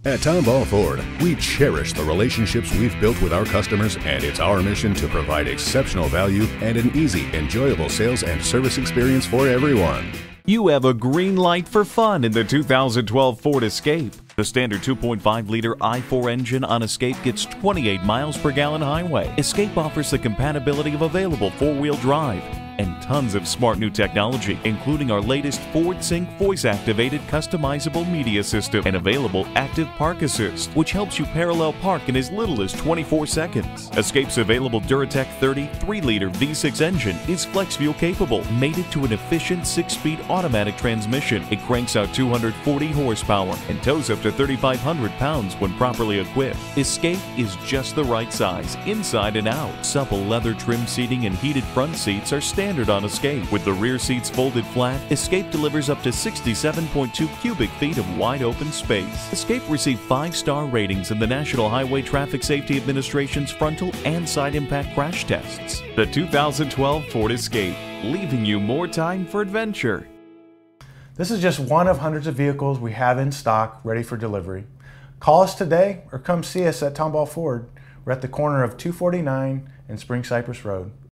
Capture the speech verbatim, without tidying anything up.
At Tomball Ford, we cherish the relationships we've built with our customers, and it's our mission to provide exceptional value and an easy, enjoyable sales and service experience for everyone. You have a green light for fun in the two thousand twelve Ford Escape. The standard two point five liter I four engine on Escape gets twenty-eight miles per gallon highway. Escape offers the compatibility of available four-wheel drive and tons of smart new technology, including our latest Ford Sync voice-activated customizable media system and available Active Park Assist, which helps you parallel park in as little as twenty-four seconds. Escape's available Duratec thirty three liter V six engine is flex fuel capable, mated to an efficient six-speed automatic transmission. It cranks out two hundred forty horsepower and tows up to thirty-five hundred pounds when properly equipped. Escape is just the right size, inside and out. Supple leather trim seating and heated front seats are standard on Escape. With the rear seats folded flat, Escape delivers up to sixty-seven point two cubic feet of wide open space. Escape received five-star ratings in the National Highway Traffic Safety Administration's frontal and side impact crash tests. The two thousand twelve Ford Escape, leaving you more time for adventure. This is just one of hundreds of vehicles we have in stock ready for delivery. Call us today or come see us at Tomball Ford. We're at the corner of two forty-nine and Spring Cypress Road.